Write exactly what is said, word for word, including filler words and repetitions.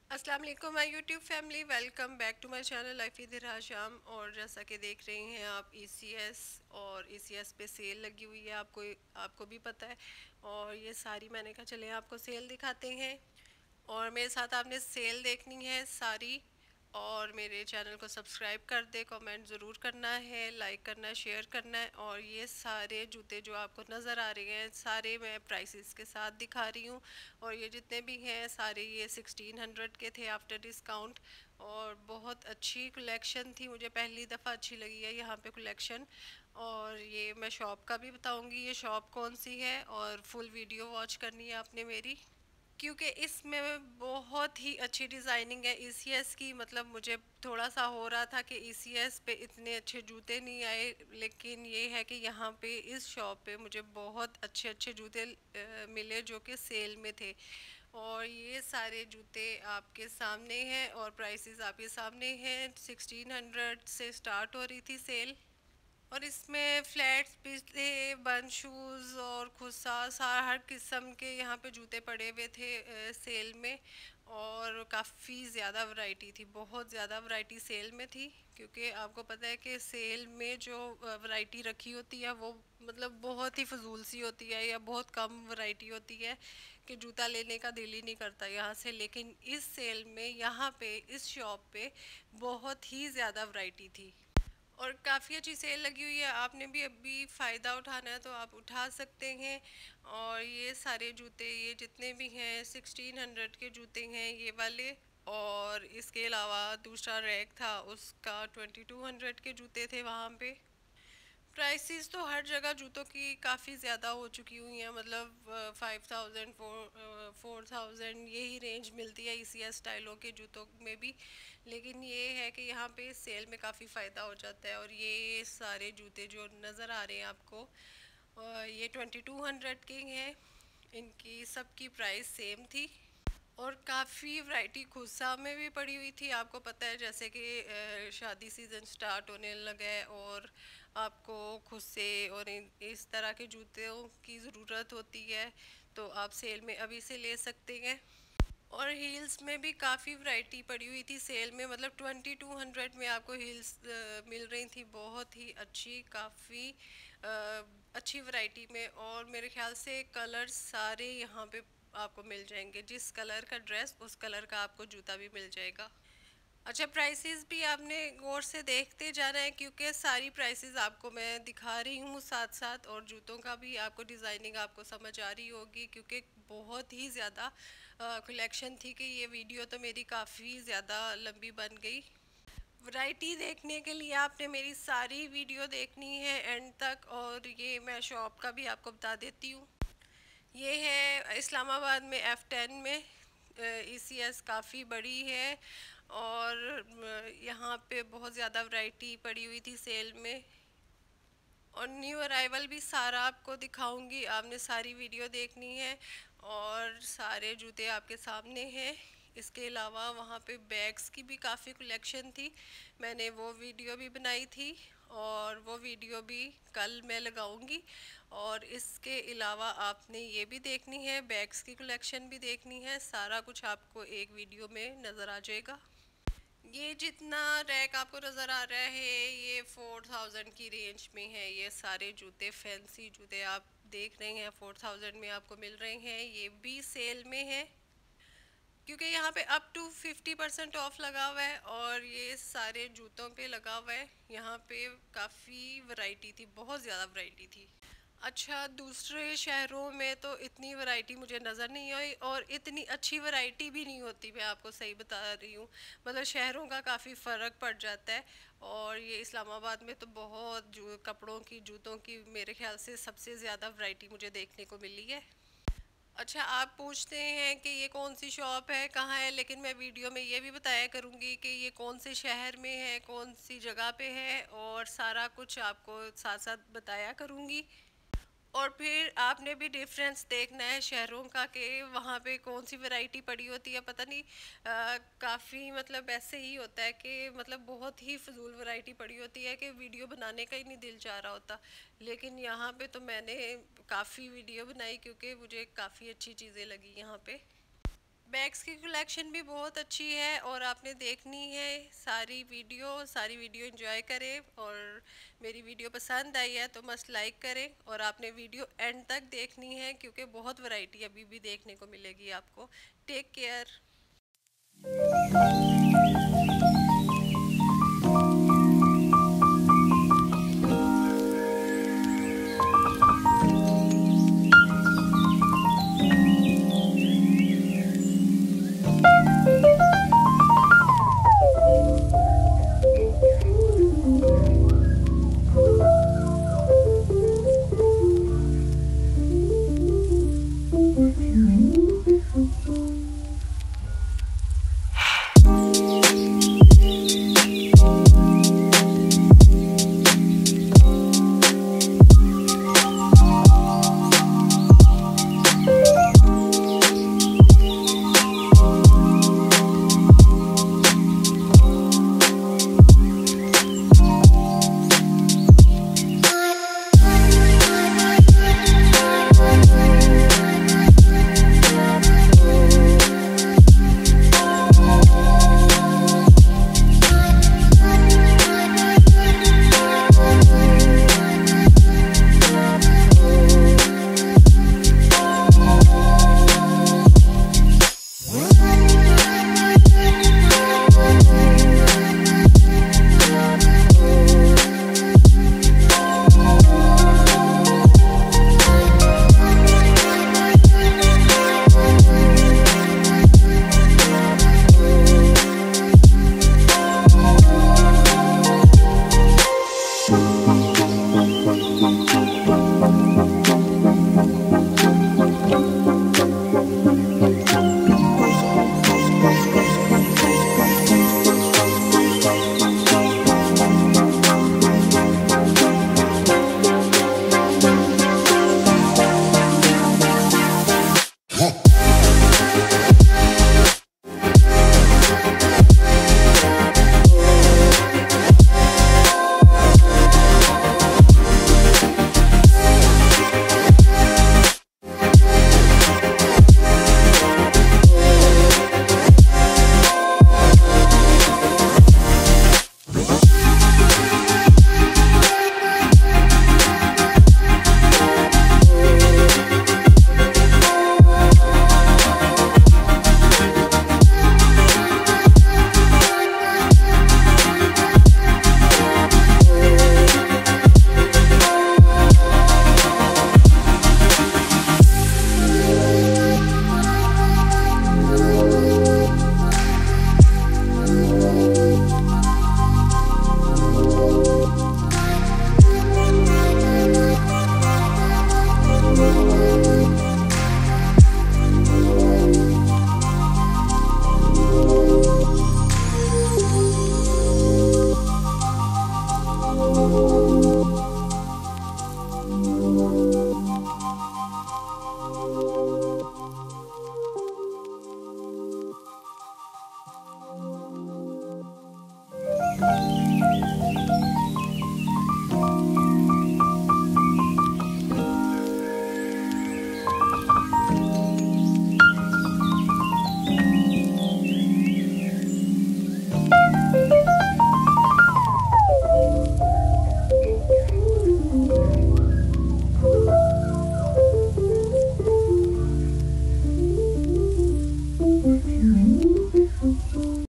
अस्सलाम वालेकुम my YouTube family, welcome back to my channel life with Sham. और जैसा कि देख रही हैं आप, ईसीएस और ईसीएस पे सेल लगी हुई है, आपको आपको भी पता है। और ये सारी मैंने कहा चले आपको सेल दिखाते हैं और मेरे साथ आपने सेल देखनी है सारी। और मेरे चैनल को सब्सक्राइब कर दे, कमेंट ज़रूर करना है, लाइक करना है, शेयर करना है। और ये सारे जूते जो आपको नज़र आ रहे हैं सारे मैं प्राइसेस के साथ दिखा रही हूँ। और ये जितने भी हैं सारे ये सिक्सटीन हंड्रेड के थे आफ्टर डिस्काउंट। और बहुत अच्छी कलेक्शन थी, मुझे पहली दफ़ा अच्छी लगी है यहाँ पे कलेक्शन। और ये मैं शॉप का भी बताऊँगी, ये शॉप कौन सी है, और फुल वीडियो वॉच करनी है आपने मेरी, क्योंकि इसमें बहुत ही अच्छी डिज़ाइनिंग है ईसीएस की। मतलब मुझे थोड़ा सा हो रहा था कि ईसीएस पे इतने अच्छे जूते नहीं आए, लेकिन ये है कि यहाँ पे इस शॉप पे मुझे बहुत अच्छे अच्छे जूते अ, मिले जो कि सेल में थे। और ये सारे जूते आपके सामने हैं और प्राइसेस आपके सामने हैं। सिक्सटीन हंड्रेड से स्टार्ट हो रही थी सेल। और इसमें फ्लैट्स भी थे, बन शूज़ और खुसा सारा हर किस्म के यहाँ पे जूते पड़े हुए थे अ, सेल में। और काफ़ी ज़्यादा वैरायटी थी, बहुत ज़्यादा वैरायटी सेल में थी। क्योंकि आपको पता है कि सेल में जो वैरायटी रखी होती है वो मतलब बहुत ही फजूल सी होती है, या बहुत कम वैरायटी होती है कि जूता लेने का दिल ही नहीं करता यहाँ से। लेकिन इस सेल में यहाँ पे इस शॉप पे बहुत ही ज़्यादा वैरायटी थी और काफ़ी अच्छी सेल लगी हुई है। आपने भी अभी फ़ायदा उठाना है तो आप उठा सकते हैं। और ये सारे जूते, ये जितने भी हैं सिक्सटीन हंड्रेड के जूते हैं ये वाले। और इसके अलावा दूसरा रैक था, उसका ट्वेंटी टू हंड्रेड के जूते थे वहाँ पे। प्राइसेस तो हर जगह जूतों की काफ़ी ज़्यादा हो चुकी हुई हैं। मतलब five thousand four four thousand यही रेंज मिलती है इसी स्टाइलों के जूतों में भी। लेकिन ये है कि यहाँ पे सेल में काफ़ी फ़ायदा हो जाता है। और ये सारे जूते जो नज़र आ रहे हैं आपको, अ, ये ट्वेंटी टू हंड्रेड के हैं। इनकी सबकी प्राइस सेम थी। और काफ़ी वैरायटी खुसा में भी पड़ी हुई थी। आपको पता है जैसे कि अ, शादी सीज़न स्टार्ट होने लगा है और आपको खुसे और इन इस तरह के जूतों की ज़रूरत होती है, तो आप सेल में अभी से ले सकते हैं। और हील्स में भी काफ़ी वैरायटी पड़ी हुई थी सेल में। मतलब ट्वेंटी टू हंड्रेड में आपको हील्स मिल रही थी, बहुत ही अच्छी, काफ़ी अच्छी वैरायटी में। और मेरे ख्याल से कलर सारे यहाँ पे आपको मिल जाएंगे, जिस कलर का ड्रेस उस कलर का आपको जूता भी मिल जाएगा। अच्छा, प्राइसेस भी आपने गौर से देखते जाना है, क्योंकि सारी प्राइसेस आपको मैं दिखा रही हूँ साथ साथ। और जूतों का भी आपको डिज़ाइनिंग आपको समझ आ रही होगी, क्योंकि बहुत ही ज़्यादा कलेक्शन थी कि ये वीडियो तो मेरी काफ़ी ज़्यादा लंबी बन गई। वैरायटी देखने के लिए आपने मेरी सारी वीडियो देखनी है एंड तक। और ये मैं शॉप का भी आपको बता देती हूँ। ये है इस्लामाबाद में एफ़ टेन में। ईसीएस काफ़ी बड़ी है। और अ, यहाँ पे बहुत ज़्यादा वैरायटी पड़ी हुई थी सेल में। और न्यू अराइवल भी सारा आपको दिखाऊंगी, आपने सारी वीडियो देखनी है। और सारे जूते आपके सामने हैं। इसके अलावा वहाँ पे बैग्स की भी काफ़ी कलेक्शन थी, मैंने वो वीडियो भी बनाई थी और वो वीडियो भी कल मैं लगाऊंगी। और इसके अलावा आपने ये भी देखनी है, बैग्स की कलेक्शन भी देखनी है, सारा कुछ आपको एक वीडियो में नज़र आ जाएगा। ये जितना रैक आपको नज़र आ रहा है ये फोर थाउजेंड की रेंज में है। ये सारे जूते, फैंसी जूते आप देख रहे हैं, फोर थाउजेंड में आपको मिल रहे हैं। ये भी सेल में है क्योंकि यहाँ पे up to fifty percent off लगा हुआ है और ये सारे जूतों पे लगा हुआ है। यहाँ पे काफ़ी वैरायटी थी, बहुत ज़्यादा वैरायटी थी। अच्छा, दूसरे शहरों में तो इतनी वैरायटी मुझे नज़र नहीं आई और इतनी अच्छी वैरायटी भी नहीं होती, मैं आपको सही बता रही हूँ। मतलब शहरों का काफ़ी फ़र्क पड़ जाता है। और ये इस्लामाबाद में तो बहुत जो कपड़ों की, जूतों की मेरे ख्याल से सबसे ज़्यादा वैरायटी मुझे देखने को मिली है। अच्छा, आप पूछते हैं कि ये कौन सी शॉप है, कहाँ है, लेकिन मैं वीडियो में ये भी बताया करूँगी कि ये कौन से शहर में है, कौन सी जगह पे है, और सारा कुछ आपको साथ साथ बताया करूँगी। और फिर आपने भी डिफरेंस देखना है शहरों का कि वहाँ पे कौन सी वैरायटी पड़ी होती है। पता नहीं काफ़ी मतलब ऐसे ही होता है कि मतलब बहुत ही फजूल वैरायटी पड़ी होती है कि वीडियो बनाने का ही नहीं दिल चाह रहा होता। लेकिन यहाँ पे तो मैंने काफ़ी वीडियो बनाई क्योंकि मुझे काफ़ी अच्छी चीज़ें लगी यहाँ पे। बैग्स की कलेक्शन भी बहुत अच्छी है और आपने देखनी है सारी वीडियो, सारी वीडियो एंजॉय करें। और मेरी वीडियो पसंद आई है तो मस्त लाइक करें, और आपने वीडियो एंड तक देखनी है क्योंकि बहुत वैरायटी अभी भी देखने को मिलेगी आपको। Take care.